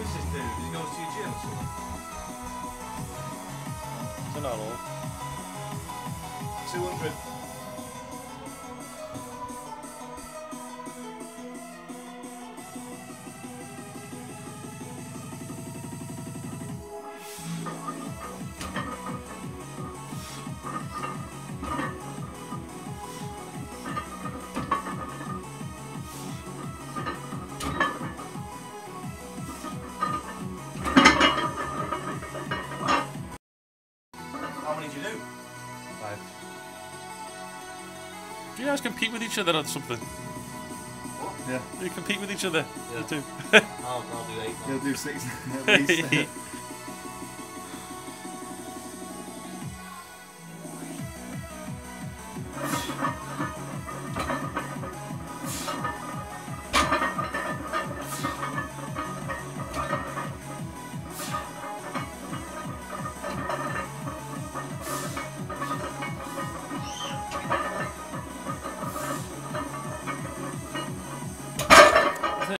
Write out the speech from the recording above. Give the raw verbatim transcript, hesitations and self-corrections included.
is this dude? He goes to your gym or something? It's not all. two hundred. How many do you do? Five. Do you guys compete with each other on something? Yeah. Do you compete with each other? Yeah. You two. I'll, I'll do eight. He'll do six at least.